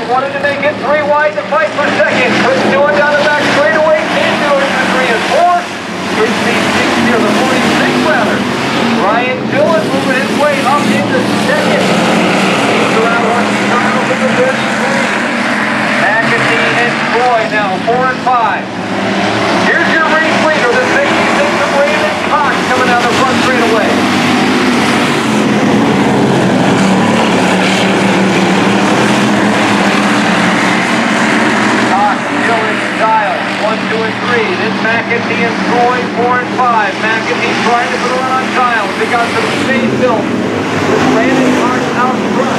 wanted to make it 3 wide to fight for second. Couldn't do it down the back straightaway. Can't do it in 3 and 4. It's the 60 or the 46 rather. Ryan Dillon moving his way up into second. He's around Rusty Charles in the 33. McAtee and Troy now 4 and 5. Here's your race leader, the 66 of Raymond Cox coming down the front straightaway. Cox, Dillon, Giles, 1, 2, and 3. Then McAtee and Troy, 4 and 5. McAtee trying to put a run on Giles. They got some space built with Brandon Cox out front.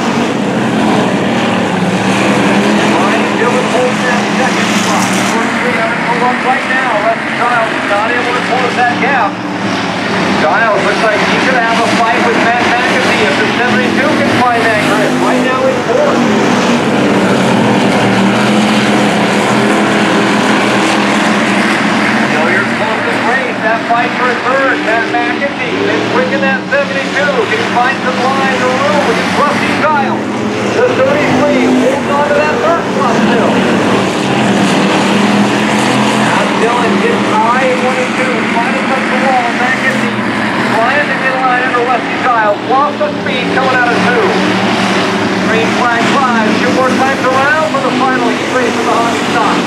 Ryan Dillon holds that second spot. First 3 having to run right now. Rusty Giles is not able to close that gap. Giles looks like he could have a fight with Matt McAtee if the 72 can find that grip. Right now it's 4th. That fight for third, Matt McAtee, then quicken that 72. Can he find some line or room against Rusty Giles? The 33 holds on to that third spot still. Now Dillon gets high, 1 and 2. Finally touch the wall, McAtee flying the midline under Rusty Giles. Lost the speed coming out of 2. Green flag 5. 2 more times around for the final heat race of the Honda Stock.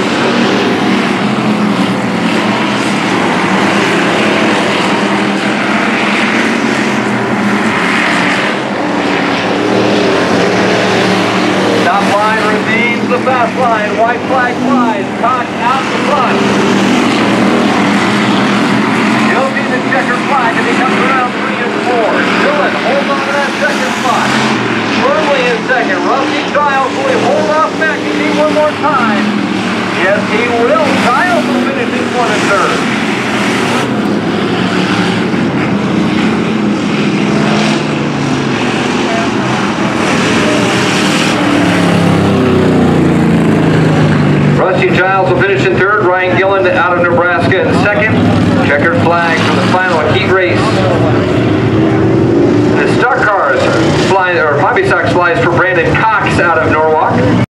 The fast line, white flag flies, Cox out the front. He'll see the checkered flag as he comes around 3 and 4. Dillon holds on to that second spot. Firmly in second. Rusty Giles, will he hold off McAtee one more time? Yes, he will. Giles will finish his 1 and 3rd. Rusty Giles will finish in 3rd. Ryan Gillen out of Nebraska in 2nd. Checkered flag for the final heat race. The stock cars fly, or Hobby Stocks flies for Brandon Cox out of Norwalk.